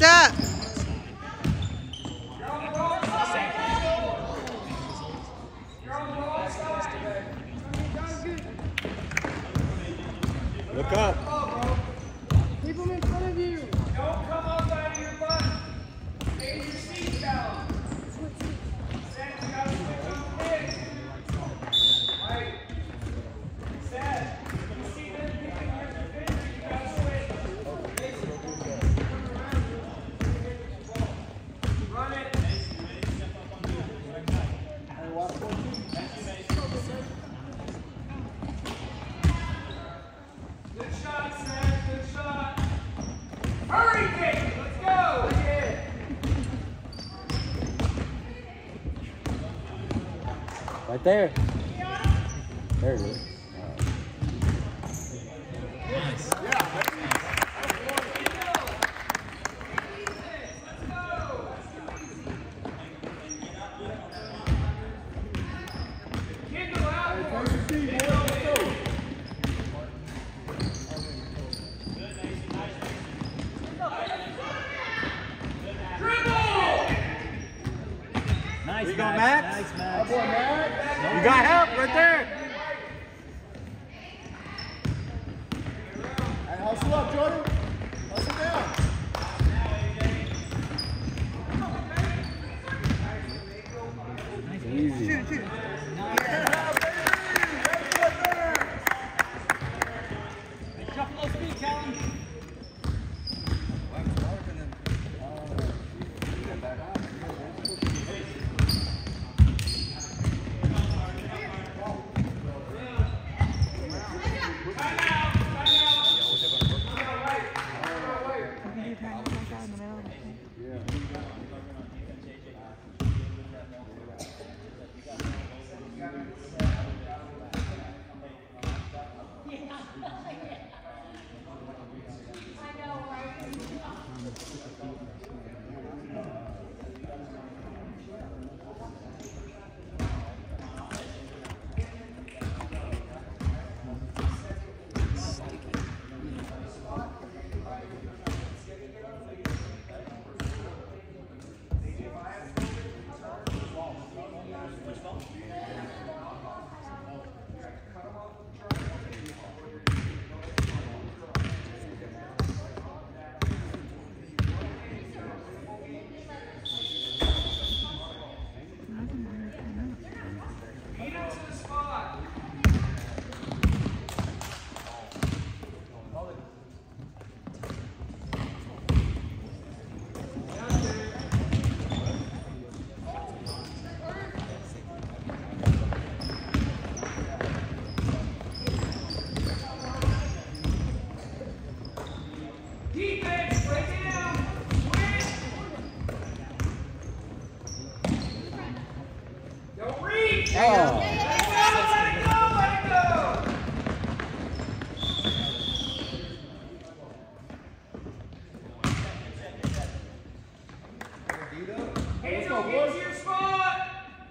that? Look up. Keep them in front of you. Don't come up out of your butt. Stay in your seat, Cal. Seth, you gotta switch on kids. Right. Seth, you see them picking up your fingers, you gotta switch. Run it. Good shot, Seth. Good shot. Hurry, Kate. Let's go. Right there. There it is. Kindle out. Nice, you got Max? Nice, Max. You got help right there. Hey, hustle up, Jordan. Hustle down. Easy. Shoot, shoot. Shuffle those feet, Callum. Defense, break it down. Switch. Don't reach. Oh. Let it go, let it go, let it go. Angel, get to your spot.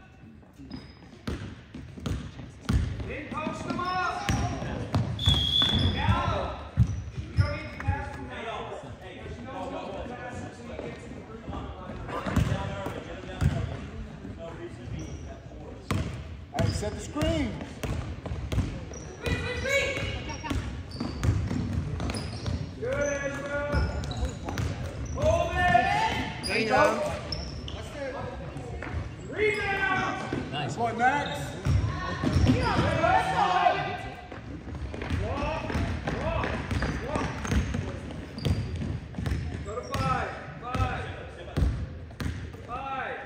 Then post them up. Now, you don't need to pass from now. There's no double pass until you get to the group line. Hey, set the screen. Good, Ezra. Hold it. There you go. Rebound. Nice. Boy, Max. Go to 5. 5. 5.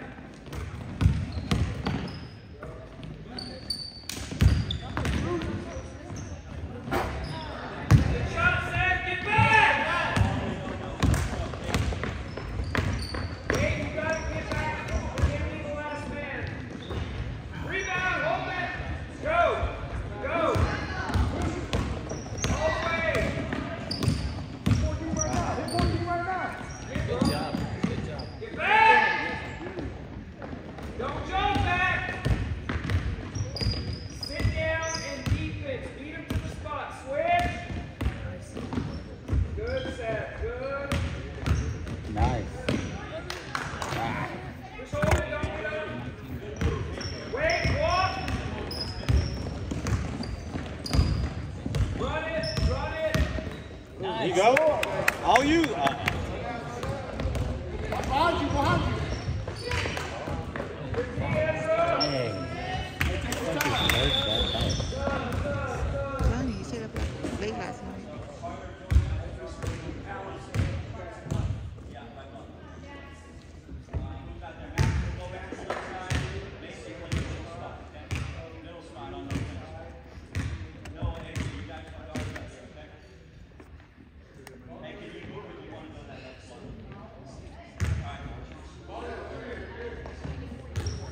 Good shot, Seth. Get back. Hey, you got to get back. Give me the last man. Rebound. Hold it. Go. Go.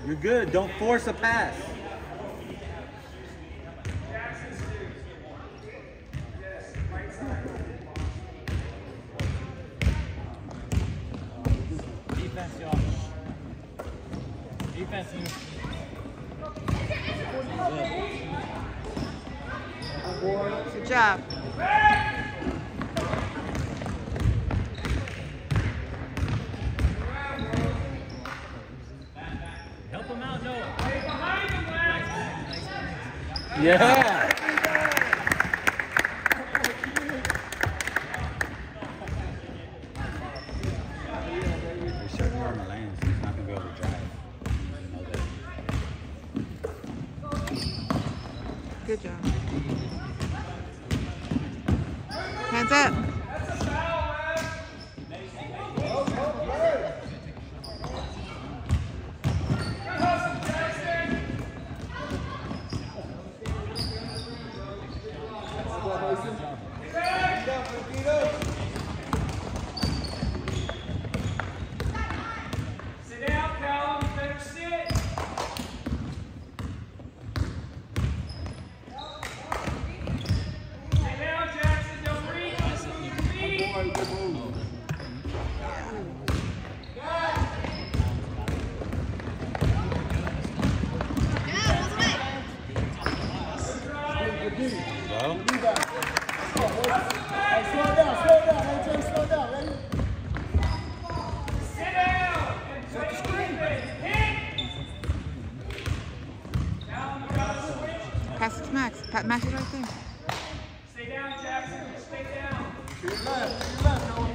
You're good. Don't force a pass. Defense, y'all. Defense. Good job. Help him out, Noah. Yeah. They're shutting down the lane, so he's not going to be able to drive. You know that. Good job. Hands up. Sit down, Callum. You better sit. Sit down, Jackson. Don't reach. Just move your feet. Well, Hey, slow down, AJ, slow down, ready? Sit down and play defense. Hit. Callum, you got to switch. Pass it to Max. Max is right there. Stay down, Jackson. Stay down. To your left, Noah.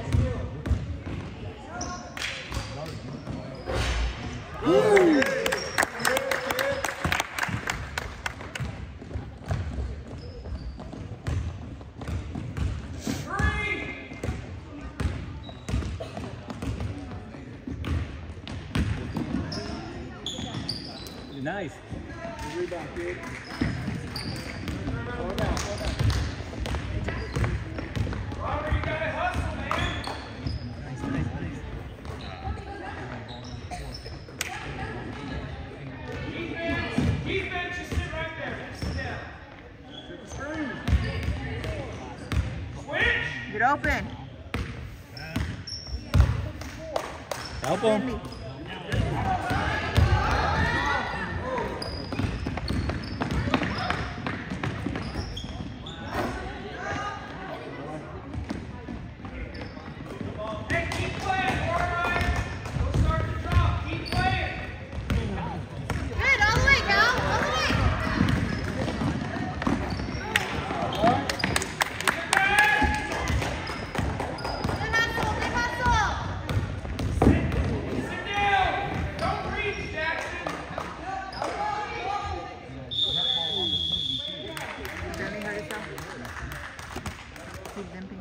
nice. Good rebound, kid. Slow down. Robert, you gotta hustle, man. Defense, just sit right there. Sit down. Switch. Get open. Help him. Hey, keep playing, Warrior. Don't start to drop. Keep playing. Good, all the way, Cal. All the way. Get back. Good hustle, good hustle. Sit down. Don't reach, Jackson. Jeremy hurt himself. He's limping.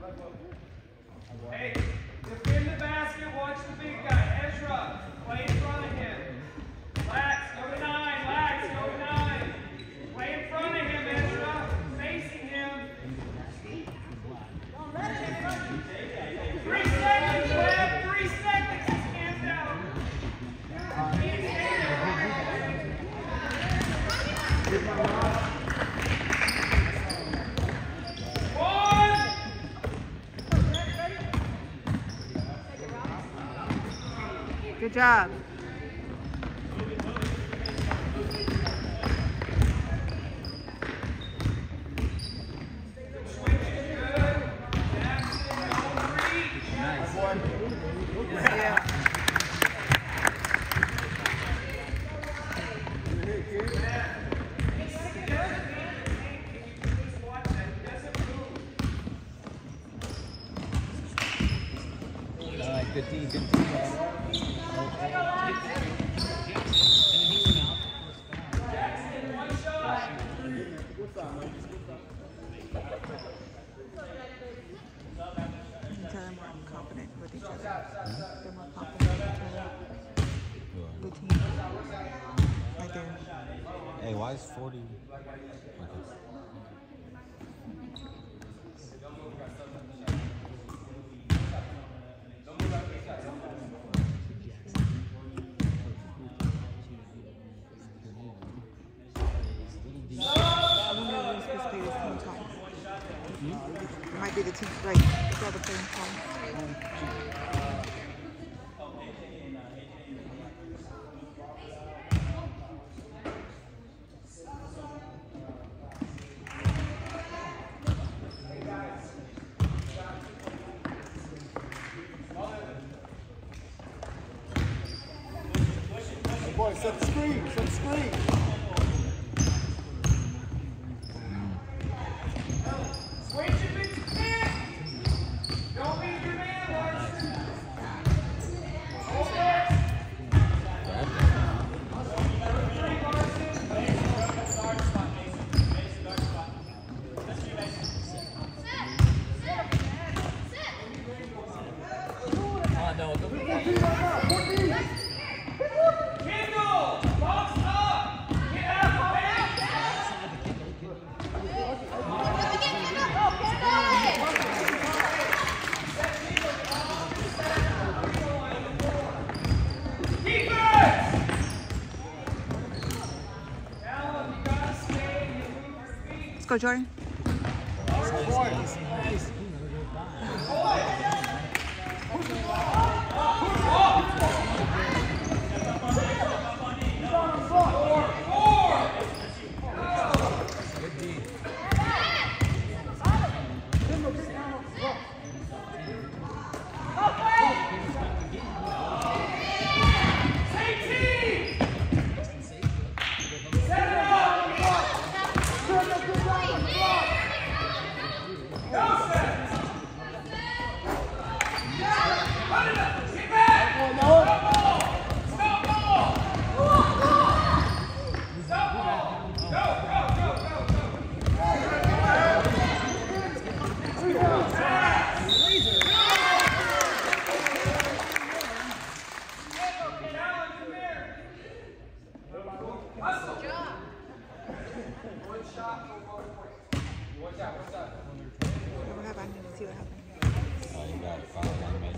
Hey, defend the basket. Watch the big guy. Ezra, play in front of him. Lax, go to 9. Lax, go to 9. Play in front of him, Ezra. Facing him. 3 seconds left. 3 seconds. His hands down. One. Good job. Yeah. Good team, good team. They're more confident with each other. They're more confident with each other. The team. Right there. Hey, why is 40? be the team, right? It's all the playing time. Boy, set the screen, set the screen. Switch if it's fit. Don't leave your man, Larson. Hold it. Kendall, box up. Get out of defense. Alan, you gotta stay and you move your feet. Let's go, Jordan. What happened? I need to see what happened. You got it. Follow that man.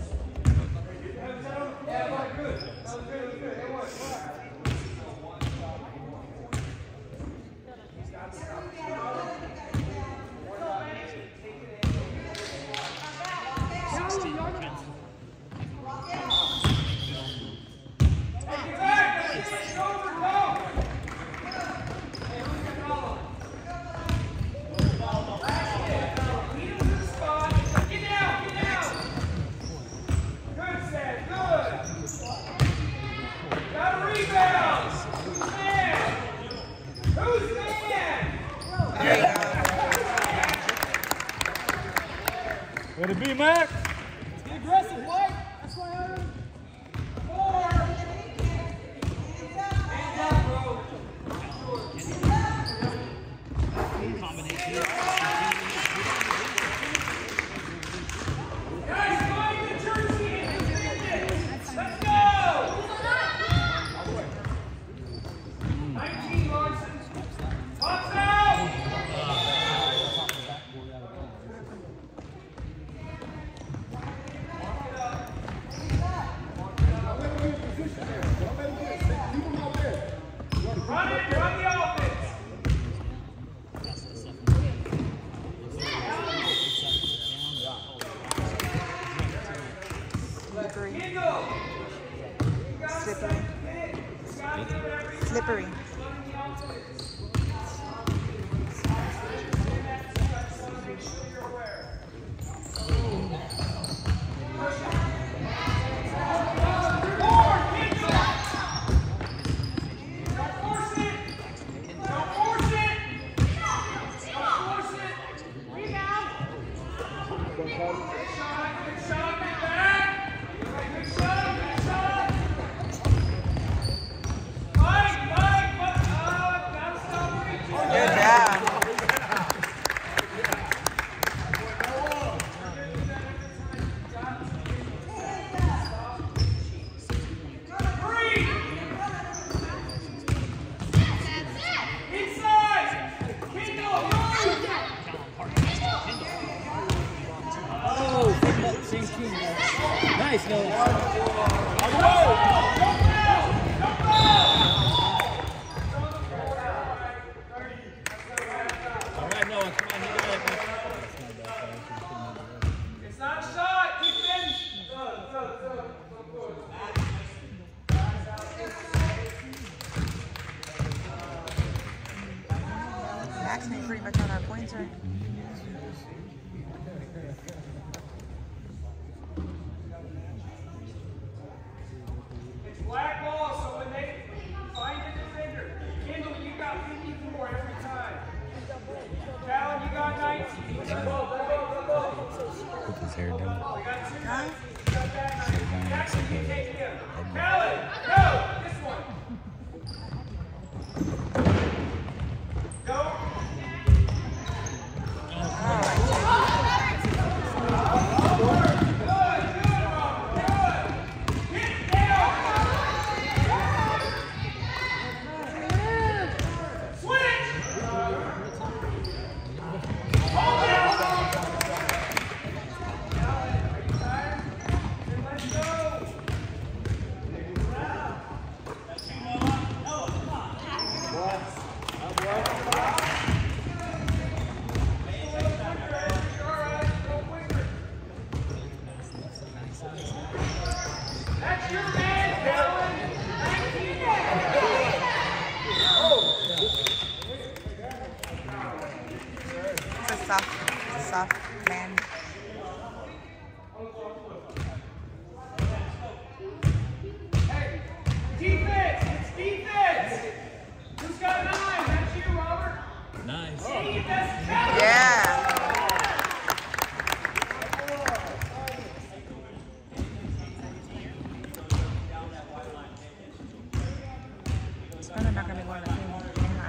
Way to be, Mac. Be aggressive, White. That's why I heard. Guys, find the jersey and defend it. Let's go. 19 Larson. Pops out. Run it, run the offense. Slippery. Kendall. You gotta Slippery. stay fit. You gotta do everything. Slippery. Good job. Nice, no. All right, Noah, come on, hit it up. points or? It's black ball, so when they find a defender, Kendall, you got 54 every time. Callan, you got 19. Put his hair down. Huh? Jackson, you take him. Callan, go! This one. Go. Soft man. Hey, defense! It's defense! Who's got 9? That's you, Robert. Nice. Defense, Callan. Yeah. Spurs are not going to go on the table.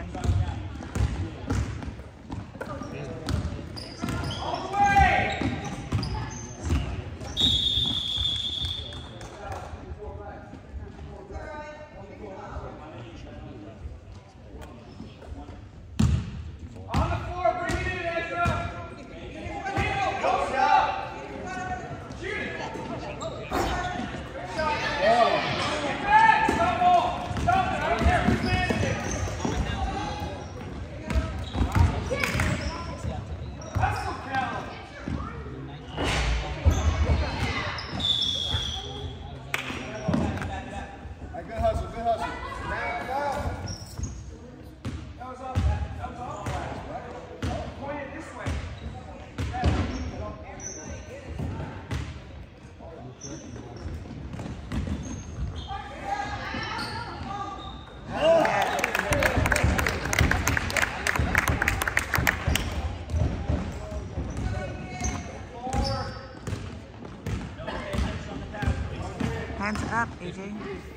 Hands up, AJ.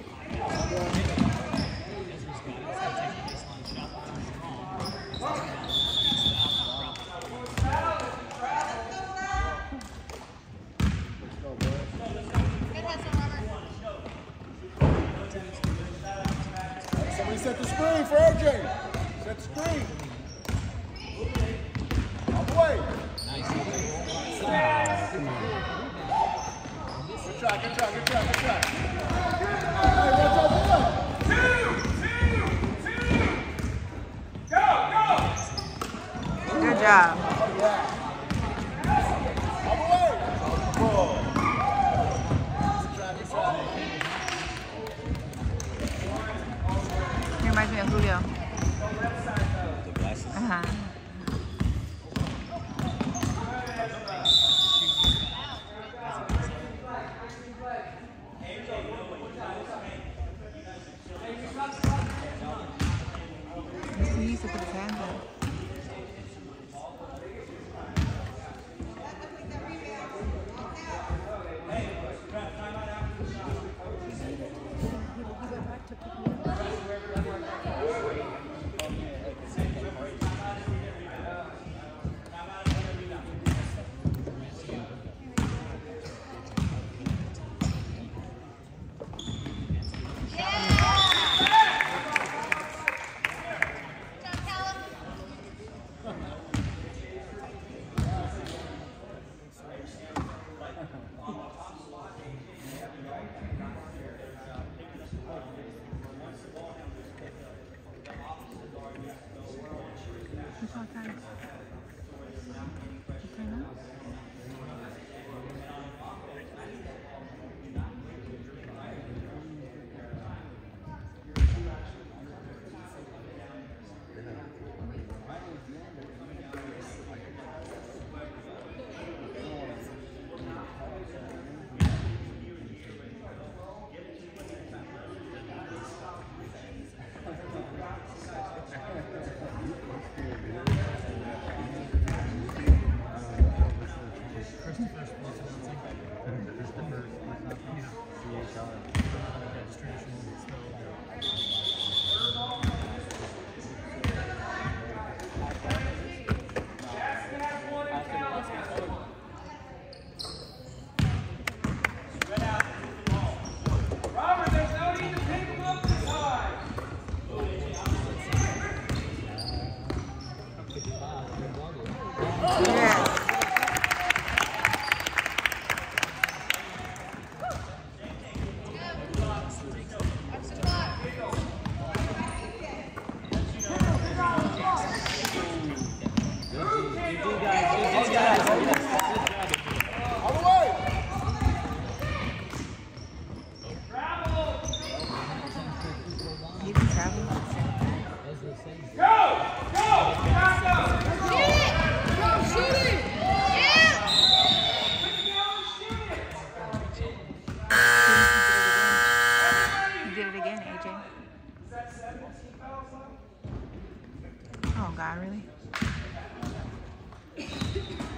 Somebody set the screen for AJ. Set the screen. All the way. Good try, good try, good try, good try. Hey, what's up, boy? 2! Go, go! Good job. All the way. He reminds me of Julio. The glasses. Uh-huh. He used to put his hands up. You can travel. You did it again, AJ. Oh God, really?